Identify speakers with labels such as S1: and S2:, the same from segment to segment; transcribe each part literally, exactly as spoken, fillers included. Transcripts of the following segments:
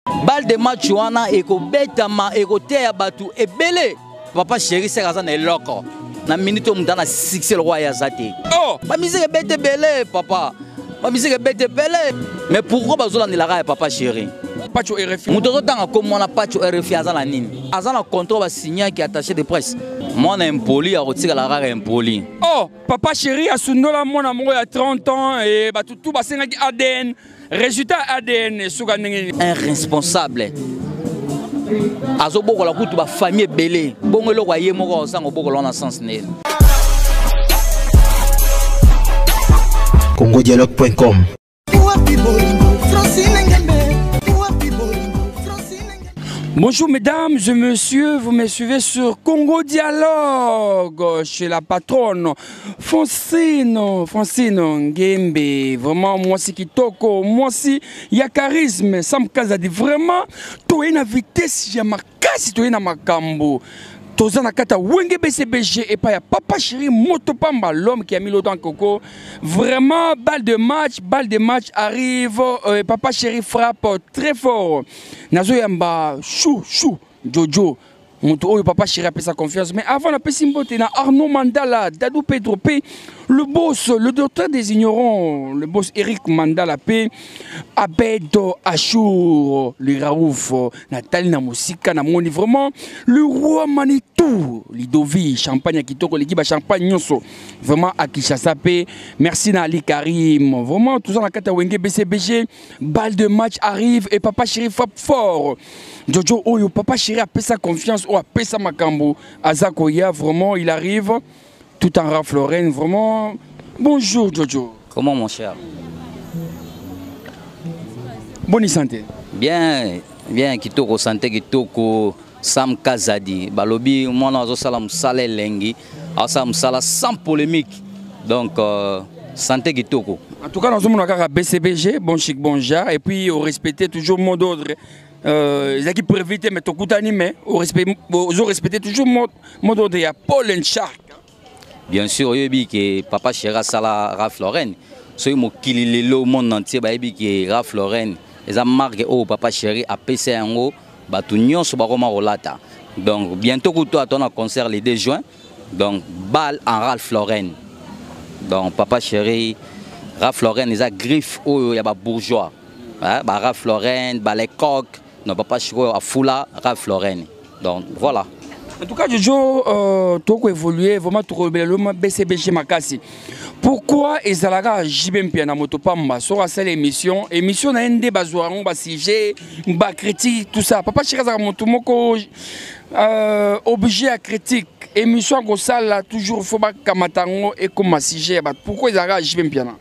S1: Balle de match wana eko betama eko teya batu ebele. Papa chéri c'est kaza na loko. Na minute on dans succès le roi yazate. Oh, ba musique bete belé papa. Ba musique bete belé. Mais pourquoi bazola ni la papa chéri?
S2: Pacho R F I.
S1: Mutozo tanga comme on a Pacho R F I azala nini. Azala contrat ba signer qui attaché de presse. Moi na impoli a retiré la rare impoli.
S2: Oh, papa chéri a sundola mon amour il y a trente ans et ba tout tout ba senga A D N. Résultat A D N suka ndenge.
S1: Un responsable. Azo boko la kutu ba famille belé. Bongo lo kwa ye moko sango boko lo na sens ne.
S3: congo dialogue point com.
S2: Bonjour mesdames et messieurs, vous me suivez sur Congo Dialogue chez la patronne Francine, Francine Ngembe. Vraiment, moi c'est Kitoko, moi c'est il y a charisme, Sam Kazadi. Vraiment, tu es une vitesse, il y a ma casse, tu es une makambo. Tozana kata wenge B C B G et pas ya papa chéri Motopamba, l'homme qui a mis l'eau dans coco. Vraiment balle de match, balle de match arrive, euh, papa chéri frappe très fort. Nazo yamba chou chou Jojo. Moto papa chéri a fait sa confiance. Mais avant la Pessimbote, na Arnaud Mandala, Dadou Pedro P, le boss, le docteur des ignorants, le boss Eric Mandala P, Abedo Achour, le Raouf, Nathalie Namusika, Namoni, vraiment, le roi Manitou, Lidovi, Champagne Kitoko, l'équipe à Champagne Nyonso, vraiment à Kishasa P, merci Nali Karim, vraiment, tout ça dans la carte Wenge B C B G, balle de match arrive et papa chéri frappe fort. Jojo Oyo, papa chéri a fait sa confiance, ou a fait sa makambo, Azakoya, vraiment, il arrive. Tout en Ralph Lauren, vraiment. Bonjour Jojo.
S1: Comment mon cher?
S2: Bonne santé.
S1: Bien, bien, Kitoko santé, Kitoko, Sam Kazadi. Balobi, moi, on a salam salé lengi, asam sala sans polémique. Donc, euh, santé Kitoko.
S2: En tout cas, nous sommes à B C B G, bon chic, bon jar, et puis au respecter toujours mot d'ordre. Euh, les équipes pour éviter, mais tout coup animé, au respecter toujours mot d'ordre. Il y a Paul Shark.
S1: Bien sûr, il y a que papa chéri Sala Ralph Lauren. So il m'a le monde entier, bah il que Ralph Lauren. Les a marqué oh papa chéri a P C en haut, bah tout nion sur baroma rolata. Donc bientôt que toi ton concert le deux juin. Donc balle en Ralph Lauren. Donc papa chéri Ralph Lauren les a griffe oh il y a bah bourgeois. Hein, bah Ralph Lauren, bah les coques. Non papa chéri a foula Ralph Lauren. Donc voilà.
S2: En tout cas, Jojo, euh, tu as évolué, vraiment, tu as évolué, B C B G Makasi. Pourquoi Ezalaga J B M P na Motopamba sur cette émission? Émission na N D Bazouaron, Basige, Ba critique, tout ça. Papa Chiraza Motomoko, euh, obligé à critique. Émission comme ça, là, toujours, il faut pas Kamatango et comme Sige. Pourquoi Ezalaga J B M P na?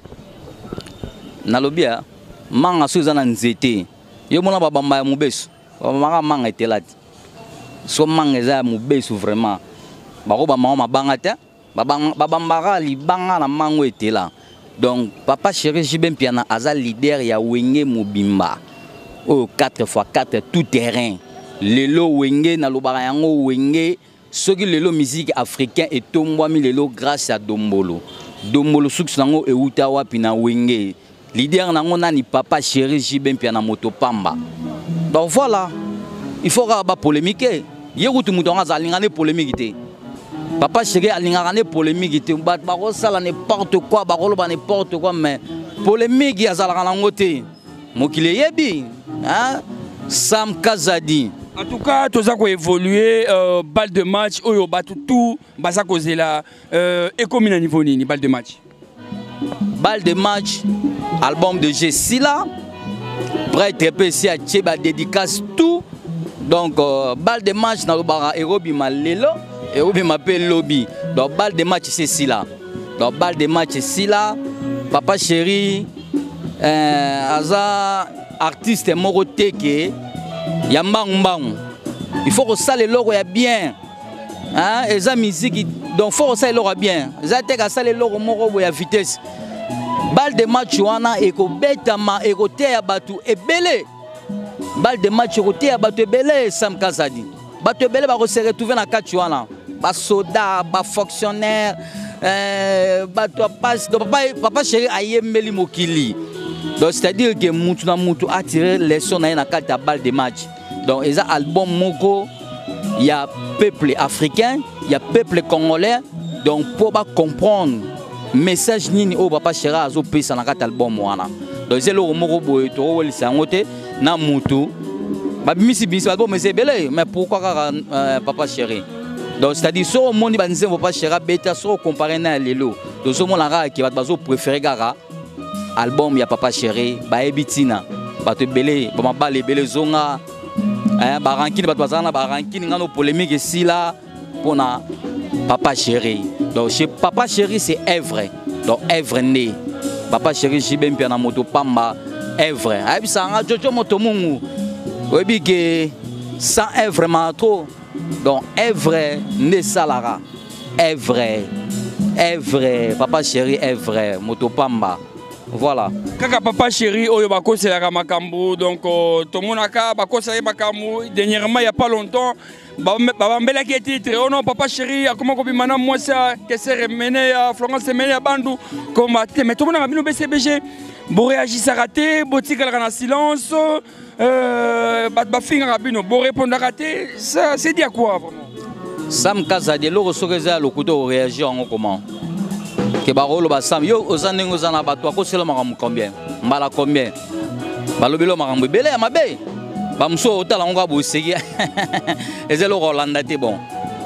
S1: Nalobia, Manga Suzana Nzete, Yomona Babamba Moubesu, Manga Manga était là. So mangeza mubesu vraiment bako ba mama bangata babambara li banga na mango était là. Donc papa chéri J B M P na aza leader ya Wenge Mobimba au quatre fois quatre tout terrain lelo Wenge na lobara yango Wenge soki lelo musique africain et tombwami lelo grâce à Dombolo Dombolo succès nango e uta wapi na Wenge leader nango nani papa chéri J B M P na Motopamba. Donc voilà, il faut avoir polémique. Yéroutou moutonga zalingane polémique. Papa chéri alingane polémique. Bat baro sala n'importe quoi, baro ba n'importe quoi, mais polémique ya zalangana ngote. Mokile yebi, hein? Sam Kazadi.
S2: En tout cas, tout ça qui évolué, euh, balle de match, oyo batu tout, basa cause là, euh, et comme à niveau ni balle de match.
S1: Balle de match, album de G Sila, prêtre P C à Tcheba dédicace tout. Donc, euh, balle de match dans le bar Erobi Malelo, Erobi m'appelle Lobby. Donc, balle de match c'est si là. Donc, balle de match c'est si là. Papa chéri, euh, Aza, artiste Moroteke, Yamba Mbang. Il faut que ça le logo est bien. Hein, et ça musique, donc il faut que ça le logo bien. Ça te que ça le logo moro à vitesse. Balle de match wana eko betama eko te ya batu ebele. Balle de match côté à Bato Belé, Sam Kazadi. Bato Belé va se retrouver dans Kachouana. Bas soda, bas fonctionnaire, euh, Bato passe. Donc papa, papa chéri aïe meli mokili. Donc c'est-à-dire que mutu na mutu a tiré leçon na na kata balle de match. Donc il y a album moko, il y a peuple africain, il y a peuple congolais. Donc pour pas comprendre message nini o papa chéri azo pesa na kata album wana. Donc c'est le moko boy to weli sangote na mutu. Ba bimisi bimisi album mais c'est belé mais pourquoi euh, papa chéri? Donc c'est-à-dire so moni ba nzembo papa chéri beta so comparer na lelo. Donc so mona ka ki ba bazo préférer gara album ya papa chéri ba ebitina ba te belé ba mabale belé zonga eh ba rankini ba bazana ba rankini ngano polémique si là pour na papa chéri. Donc chez papa chéri c'est œuvre. Donc œuvre né. Papa chéri Jibem Piana moto pamba œuvre. Abi sanga jojo moto mungu. Obi que sans œuvre mato. Donc œuvre né salara. Œuvre. Œuvre papa chéri œuvre moto pamba. Voilà.
S2: Kaka papa chéri oyo bakose la makambu donc to monaka bakose la makambu dernièrement il y a pas longtemps baba mbela qui était titre oh non papa chéri comment ko bimana moi ça que c'est remené à Florence mené à Bandou comme mais to monaka bino B C B G bo réagir ça raté botika la silence euh ba ba finga bino bo répondre raté ça c'est dire quoi vraiment
S1: Sam Kaza de lo sokeza le couteau réagir en comment que barolo basam yo ozane ngozana bato akosela makambo combien mbala combien balobelo makambo belé ya mabe bamso otala ngo aboseki ezelo rolanda te bon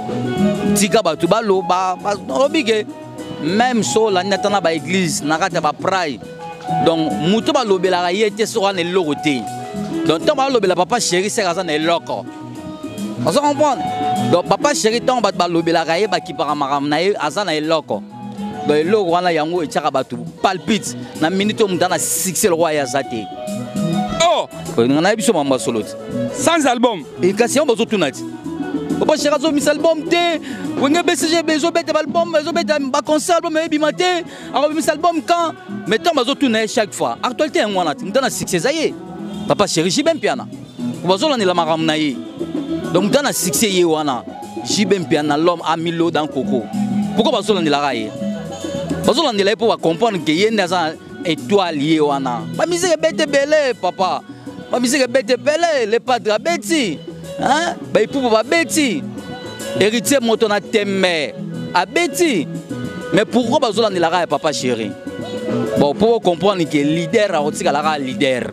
S1: tika bato balo ba obige même so la natana ba église nakata ba pray donc muto balobela yete so ane lokote donc tant balobela papa chéri c'est kaza na loko on se comprend donc papa chéri tant balobela kaye ba kipara makambo na ye azana loko. Le roi yango et tchakabatu palpite na minute on dans succès le roi yazate.
S2: Oh,
S1: on a biso mamba solo.
S2: Sans album.
S1: Et kasi on bozo tunati. Papa cherazo mis album té, wenge B C G bezo bete album, bezo bete ba concert album e bimate, alors mis album quand mettons bozo tuner chaque fois. Actualité on a dans succès zaye. Papa chéri Jibem Piana. Bozo la ni la maram na ye. Donc dans succès ye wana. Jibem Piana l'homme a mis l'eau dans coco. Pourquoi bozo la ni la raye? Parce qu'on est pour comprendre qu'il y a une étoile liée au ana. Ma musique est bête belle, papa. Ma musique est bête belle, les padres bêtis. Hein? Bah il faut pas bêtis. Héritier moton a témé à bêtis. Mais pourquoi parce qu'on est là papa chéri? Bon pour comprendre que leader a aussi la leader.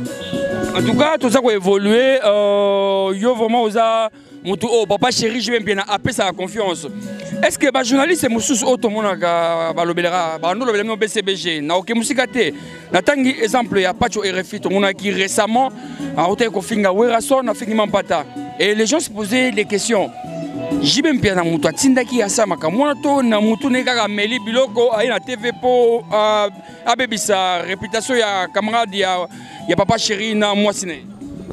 S2: En tout cas, tout ça va évoluer. Euh, yo vraiment osa mutu oh papa chéri je vais bien appeler ça confiance. Est-ce que les journalistes sont auto monaka balobelera bando lobelemo B C B G na ok musika te na tangi exemple ya pacho R F I to monaki récemment a hôtel ko finga weraso na fingi mampata et les gens se posaient des questions. Jibem Piana mutu atindaki asa makamwana to na mutu ne kaka meli biloko ai na T V po abebisa réputation ya camarade ya ya papa chéri na mwasine.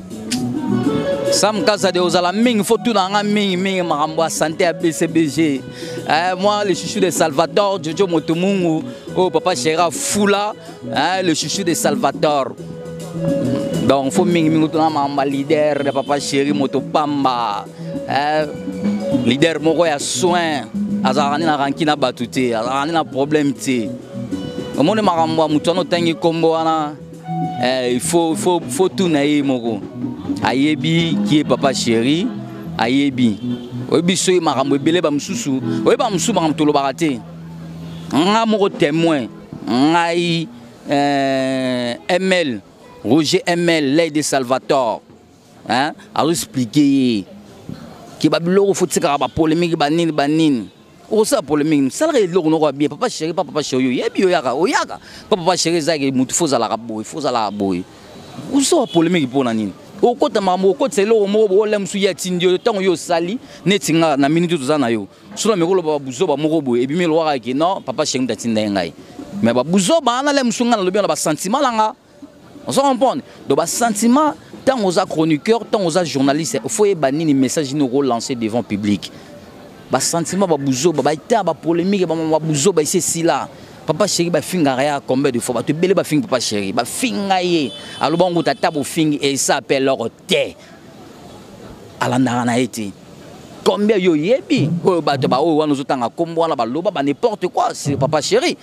S1: Sam Kaza de Ozala Ming, faut tout dans la Ming, Ming, Maramba, santé à B C B G. Euh, moi, le chouchou de Salvador, Jojo Motomungu, oh, papa Chéra Foula, hein, le chouchou de Salvador. Donc, il faut Ming, Ming, Maramba, leader de papa Chéri Motopamba. Euh, leader Moko ya soin, Azarani na Rankina Batute, Azarani na problème. Au monde Maramba, Moutono Tangi Kombo, il faut, faut, faut tout naïe Moko. Ayebi qui est papa chéri, Ayebi. Oyebi soye makambo ebele ba mususu, oyebi ba mususu makambo tolo barate. Nga moko témoin, ngai euh, M L, Roger M L, l'aide de Salvatore. Hein, a expliqué que babilo faut tika ba polémique banine banine. O ça polémique, ça le lo no bien papa chéri, papa chéri, yebi oyaka, oyaka. Papa chéri zaki mutu faut ala boy, faut ala boy. O ça polémique pour nanine. Au côté maman, au côté c'est là où moi je l'aime souiller tindio tant yo sali netinga na minute tout ça na yo. Sur le micro ba buzo ba moko boy et puis me loira qui non papa chéri d'atinda ngai. Mais ba buzo ba na l'aime sunga na le bien ba sentiment langa. On se comprend. Donc ba sentiment tant aux chroniqueurs, tant aux journalistes, il faut bannir les messages nous relancer devant public. Ba sentiment ba buzo ba ita ba polémique ba ba buzo ba c'est si là. Papa chéri ba finga ria combien de fois ba te belé ba finga papa chéri ba finga ye alo bango tata bo fingi et ça appelle leur té alanda na été combien yo yebi o ba te ba o wana zotanga kombo wana ba loba ba n'importe quoi c'est papa chéri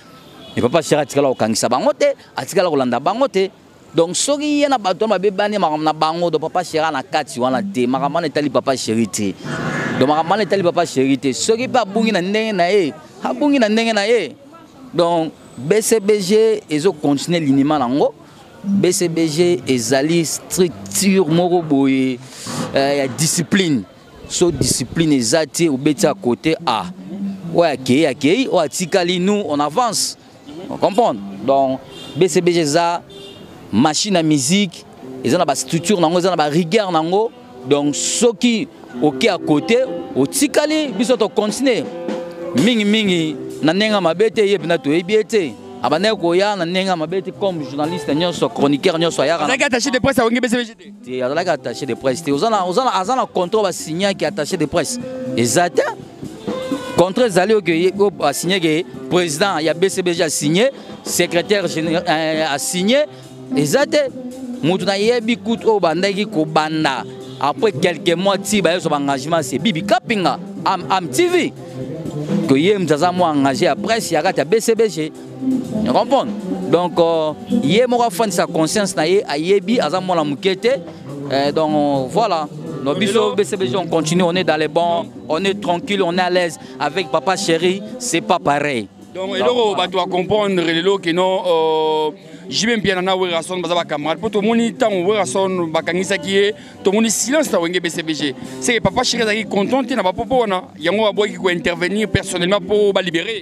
S1: et papa chéri atikala kokangisa bango te atikala kolanda bango te donc soki ye na bato babebani makambo na bango do papa chéri na kati wana te makambo na etali papa chéri te donc makambo na etali papa chéri te soki mpe abungi na ndenge na ye abungi na ndenge na ye donc B C B G ezo continuer linima nango B C B G ezali structure moko boye ya discipline so discipline ezati obeti à côté a ouais akei akei o atikali nous on avance on comprend donc B C B G za machine à musique ezana ba structure nango ezana ba rigueur nango donc soki ok à côté o tikali biso to continuer mingi mingi na nenga mabete yebina to ebiete abane ko ya na nenga mabete comme journaliste nyonso chroniqueur nyonso ya
S2: azaka attaché de presse awenge B C B G
S1: te azaka attaché de presse te ozana ozana azana contrat ba signer qui attaché de presse exact contrat zali que a signé que président ya B C B G a signé secrétaire général a signé exact mutu na yebi kutu o bandaki ko banda après quelques mois ti ba so engagement c'est Bibi Kapinga am am T V que yé mzaza mo engagé à presse ya kata B C B G tu comprends donc yé mo ka fond sa conscience na yé ayebi azamo la mukete donc voilà nos biso B C B G on continue on est dans les bons on est tranquille on est à l'aise avec papa chéri c'est pas pareil
S2: donc et donc bah tu vas comprendre les lots que non j'ai même bien na wera son bazaba camarade pour tout moni temps wera son bakangisa qui tout moni silence ta wenge B C B G c'est que papa chéri est content na ba popo na yango ba boy qui ko intervenir personnellement pour ba libérer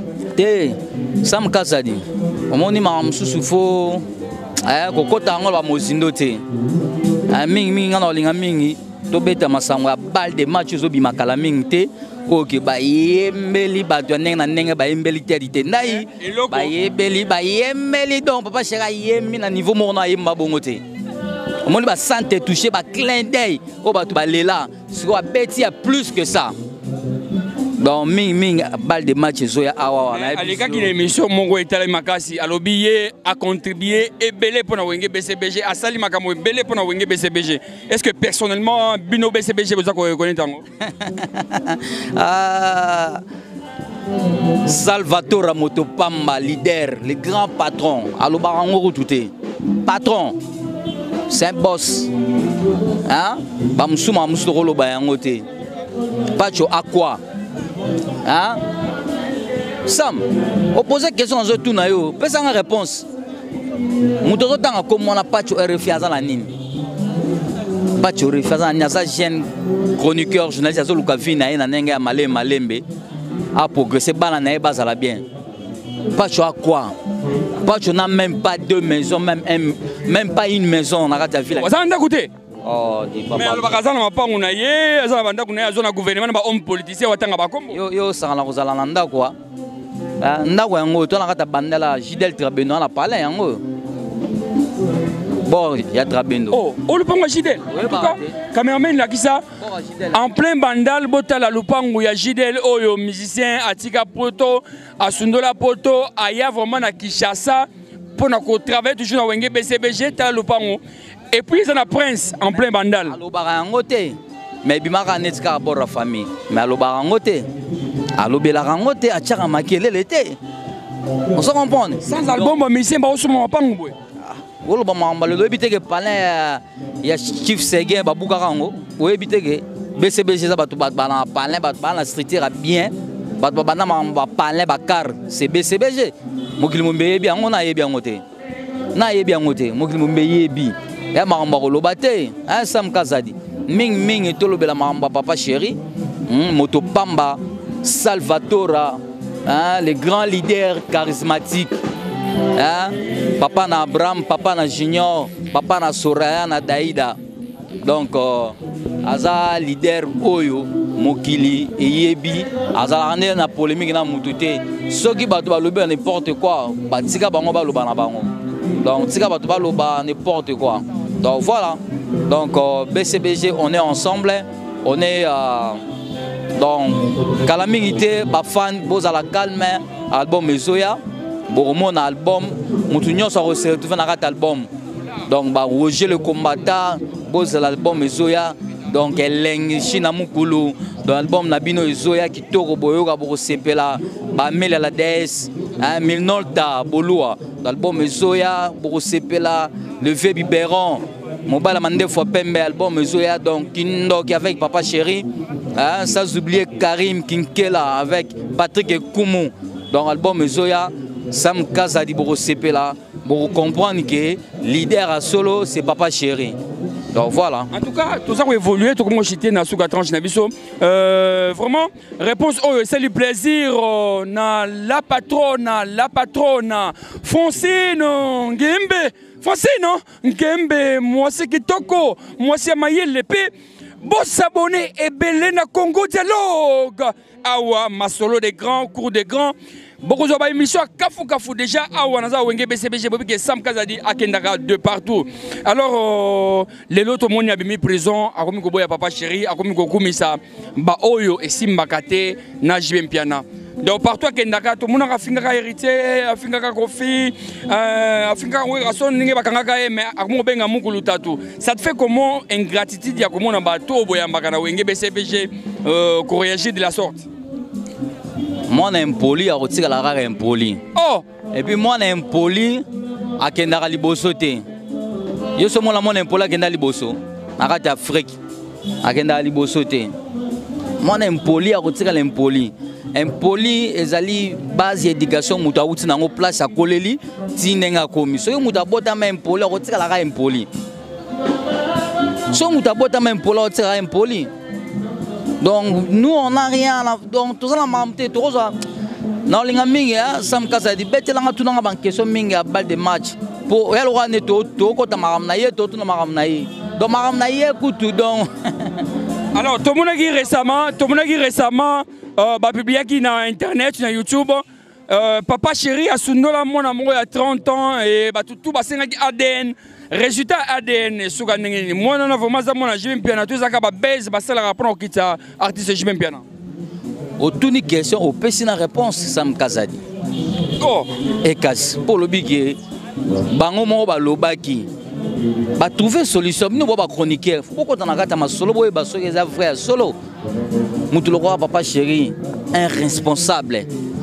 S1: te sam kasadi omoni ma msusu fo eh kokota ngo ba mozindo te mingi mingi ngana olinga mingi to beta masango ya balle de match zo bi makala mingi te ok ba yembeli ba to ndenge na ndenge ba yembeli te te ndai ba yembeli ba yembeli donc papa chéri yembi na niveau moko na yemba bongo te omoni ba santé touché ba clin d'œil o ba to ba lela siko ba beti ya plus que ça donc ming ming balle de match zo ya awa na
S2: ali ka ki émission mongo etala makasi alobi a contribuer et belé pour na wenge B C B G a sali makamo belé pour na wenge B C B G est-ce que personnellement bino B C B G vous connaissez tango
S1: ah Salvatore Motopamba leader le grand patron aloba rango touté patron c'est un boss hein ba musuma musoro lo ba yango te pacho aqua hein Sam opposer question aux tout na yo pesa nga réponse mutozo tanga comme on a pacho R F azala nini pacho R F azala ni asa jeune chroniqueur journaliste azo luka vina na nenge ya malé malembe a progresser bana na bazala bien pacho à quoi pacho n'a même pas deux maisons même même pas une maison na kata ville
S2: ça anda écouter
S1: oh di papa
S2: mais bakazana mapangu na ye azana banda kuna azona gouvernement ba homme politicien watanga ba kombo
S1: yo yo sangala kozala na ndako wa ndako yango to na kata bandela Gidel Trabeno na parler yango bon ya Trabendo
S2: oh o lupango Gidel en tout cas cameraman la kisa en plein bandal botala lupango ya Gidel oyo musicien atika poto asundola poto aya vraiment na Kinshasa pour na ko travailler toujours na wenge B C B G ta lupango. Et puis il y a un prince en plein bandal.
S1: Allo barangote, mais bimaka netka rapport à famille. Mais allo barangote, allo belarangote a tchara makele l'été. On se comprend.
S2: Sans album, mais c'est pas aussi mon pangou.
S1: Wolo ba mamba le ebite ke palin ya Chief Seguin ba bukarango. O ebite ke B C B G za batu ba na palin ba ba na structure bien. Ba ba na mamba palin ba car c'est B C B G. Mokili mombe yebi ango na yebi angote. Na yebi angote, mokili mombe yebi. Ya maramba kolobate hein Sam Kazadi ming ming etolobela maramba papa chéri Motopamba Salvatore hein les grands leaders charismatiques hein papa na Abraham papa na Junior papa na Soraya na Daïda donc euh, aza leader oyo mokili eyebi aza na na polémique na mututé soki bato balobi n'importe quoi batika bango baloba na bango donc tika bato baloba n'importe quoi. Donc voilà, donc euh, B C B G on est ensemble, on est euh, donc calamité, ba fan, boza la calme, album Ezoya, boromon album, mutunyo sa retrouvé dans cet album, donc ba Roger le combattant, boza l'album Ezoya, donc Eleng China Mukulu, dans l'album Nabino Ezoya qui toro boyoga boro sepela, ba mele la déesse, hein, Milnolta Bolua l'album Zoya Borosepela le vieux biberon Mobile Mande fois Pembe album Zoya donc Kindok avec Papa Chéri hein, sans oublier Karim Kinkela avec Patrick Koumou donc album Zoya Sam Kazadi Borosepela pour comprendre que leader à solo c'est Papa Chéri. Donc voilà.
S2: En tout cas, tout ça va évoluer, tout comme j'étais dans la tranche Nabiso. Vraiment, réponse, oh, c'est le plaisir. Oh, na la patronne, la patronne. Foncino, Ngembe, Foncino, Ngembe, moi c'est Kitoko, moi c'est Maïel l'épée. Bon s'abonner et belé na Congo Dialogue. Awa, ma solo des grands, cours des grands. Beaucoup de émissions Kafou Kafou déjà awa naza wenge B C B G bobi que Sam Kazadi akendaka de partout. Alors les autres monde a mis prison akomi ko boya Papa Chéri akomi ko kumisa ba oyo et simbakate na jibem piana. Donc partout akendaka tout monde a finga hérité afinga ka kofi euh afinga ko rason ninge bakanga ka mais akomo benga mukulu tatu. Ça te fait comment ingratitude ya komona ba to boya mbakana wenge B C B G euh ko réagir de la sorte.
S1: Moi, on est impoli, on est impoli.
S2: Oh!
S1: Et puis moi, on est impoli à Kendara Libosote. Je suis mon impoli à Kendara Liboso. À Afrique. À Kendara Libosote. Moi, on est impoli à Rotika impoli. Impoli, ezali base d'éducation, muta outi nango place à Koleli, tinenga komi. So yo muta bota ma impoli à Rotika la impoli. So muta bota ma impoli à Rotika impoli. Donc nous on n'a rien donc tout ça la mamte tout ça na linga minga Sam Kazadi bete langa tunanga ban question minga balle de match pour elle wa ne to to ko ta maram na ye to to na maram na ye donc maram na ye kutu donc
S2: alors tout le monde qui récemment tout le monde qui récemment euh ba publié qui na internet sur YouTube euh, Papa Chéri a sundola mon amour il y a trente ans et ba tout tout ba senga A D N résultat A D N suka ndenge moi na vraiment za mona jibem piana tout ça ka ba base ba sala rapprendre kita artiste jibem piana
S1: au tout ni question au pesina réponse Sam Kazadi
S2: oh
S1: et kas pour le big bango mo ba lobaki ba trouver solution nous ba chroniqueur pourquoi dans kata ma solo boy ba so les frères solo mutu le roi Papa Chéri un responsable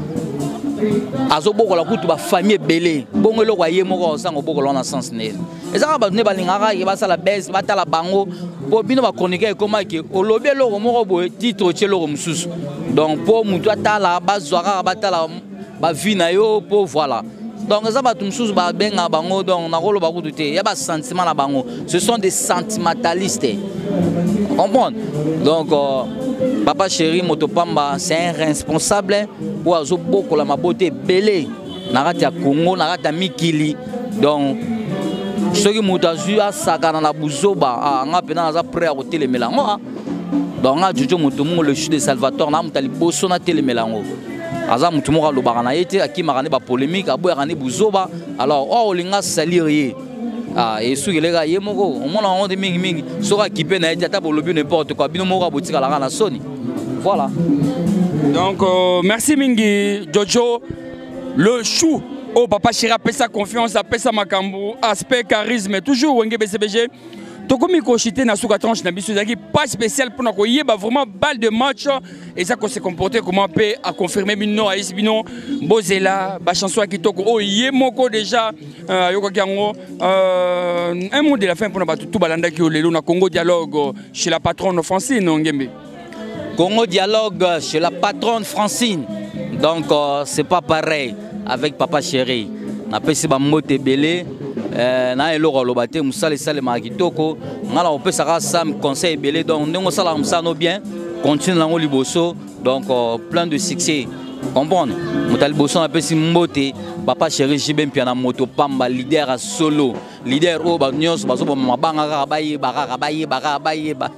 S1: azoboko la kutu ba famille belé bongo eloko aye moko sango boko lona sens ne ezaka ba ne balingaka ke basala base batala bango po bino ba chroniquer comment ke olobi eloko moko boye titre tshelo mususu donc po mutu atala bazwaka batala ba vie na yo po voilà donc ça ba tumsusu ba benga bango donc na kolo ba kutu te ya ba sentiment na bango ce sont des sentimentalistes comprendre donc euh, Papa Chéri Motopamba c'est un responsable pour azo boko la mabote belé nakati ya Congo nakati ya mikili donc soki mutu azwi asakana na buzoba anga pena aza prêt à kotelemela ngo donc nga jojo mutu mungo le chute de Salvatore na mutu liboso na telemela ngo aza mutu moko alobaka na ye te akimaka ne ba polémique aboyaka ne buzoba alors o olinga salir ye ah et soki elega ye moko omona ngo de mingi mingi soki akipe na ye te ata bolobi n'importe quoi bino moko abotikalaka na soni voilà.
S2: Donc euh, merci mingi Jojo le chou oh Papa Chéri a sa confiance a sa makambo aspect charisme toujours wenge B C B G tokomi ko chité na suka tranche na biso zaki pas spécial pour na ko yeba vraiment balle de match et ça qu'on s'est comporté comment peut à confirmer bino a bino bozela ba chanson kitoko oh yemoko déjà euh, yoko kiango euh, un mot de la fin pour na tout balanda ki lelo na Congo Dialogue chez la patronne Francine Ngembe.
S1: Congo Dialogue chez la patronne Francine. Donc euh, c'est pas pareil avec Papa Chéri. Na pesi ba mote belé euh na eloko lobate musale sale makitoko ngala opesa ka sam conseil belé donc ndongo sala musano bien continue lango liboso donc euh, plein de succès. Comprendre Motali boso na pesi mbote Papa Chéri jibem piana moto pamba leader à solo leader o ba nyos baso ba mabanga ka baye ba ka baye ba ka baye ba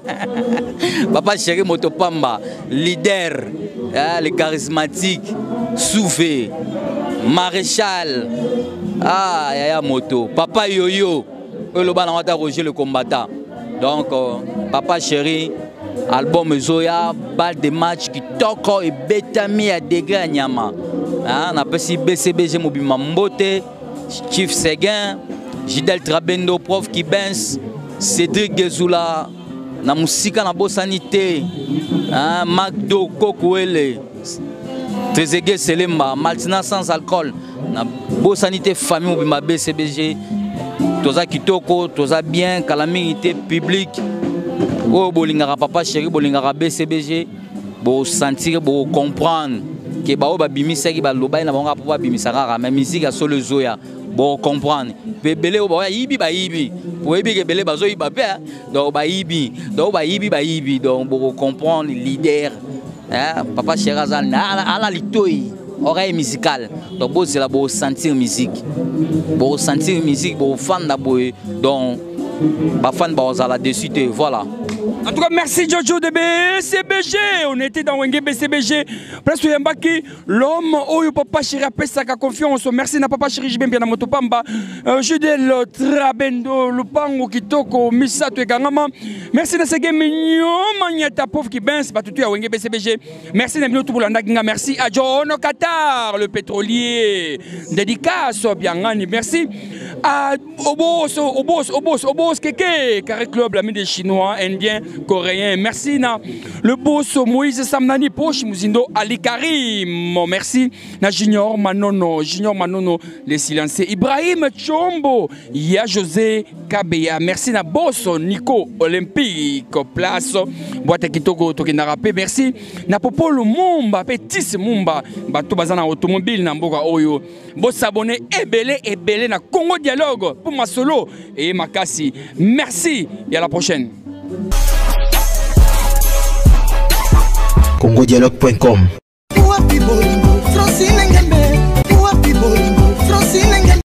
S1: Papa Chéri moto pamba leader hein, le charismatique Souvé maréchal ah yaya moto Papa Yoyo le bana wata Roger le combattant donc euh, Papa Chéri album Zoya balle de match qui toko et betami à degré à Nyama hein on appelle si B C B G mobima mbote Chief Seguin Gidel Trabendo prof qui benz Cédric Gezula na musika na bosanité hein Magdo Kokoele Trezeguet Selemba, Maltina sans alcool, na beau sanité famille ou ma B C B G, toza kitoko, toza bien, calamité publique, oh bolingara papa chéri, bolingara B C B G, bo sentir, bo comprendre que ba o ba bimisa ki ba loba na bango papa bimisa rara, mais musique a solo zoya, bo comprendre, bebele o ba yibi ba yibi, pour yibi que bele ba zo yiba pe, donc ba yibi, donc ba yibi ba yibi, donc bo comprendre leader. Hein? Papa Cherazal, à la litoi, oreille musicale. Donc, c'est là pour sentir musique. Pour sentir musique, pour fan d'abord. Donc, ma fan va là-dessus. Voilà.
S2: En tout cas, merci Jojo de B C B G. On était dans Wenge B C B G. Presque Yambaki, l'homme, oh, papa chéri, après sa confiance. Merci na papa chéri, je bien na motopamba. Judel Trabendo, Lupango, Kitoko, Misato et Gangama. Merci na sege mignon, Magnata pauvre qui ben, c'est pas tout à Wenge B C B G. Merci na tout pour l'andaginga. Merci à John Qatar, le pétrolier. Dédicace, bien, merci. À Obos, Obos, Obos, Obos, Keke, Carré Club, l'ami des Chinois, Indiens, Coréens. Merci, na. Le boss Moïse Samnani, Poche, Mouzindo, Ali Karim. Merci, na Junior Manono, Junior Manono, les silencieux. Ibrahim Chombo, Ya José Kabeya. Merci, na boss Nico Olympique, place, Boîte Kitoko, Tokinarape. Merci, na Popolo Mumba, Petit Mumba, Bato Bazana Automobile, Namboka Oyo. Boss abonné, Ebele, Ebele, na Congo Dialogue, pour ma solo et ma cassie. Merci et à la prochaine.
S3: congo dialogue point com